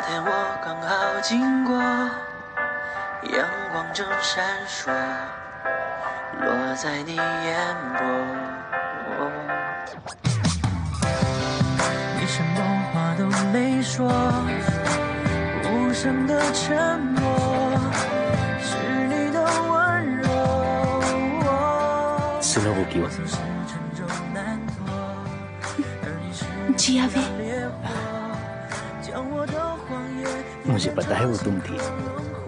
天我刚好经过，阳光正闪烁，落在你眼波。你什么话都没说，无声的沉默，是你的温柔。 我曾是沉重难脱，而你是我的烈火，将我的谎言。 Mo siya patay mo tumti.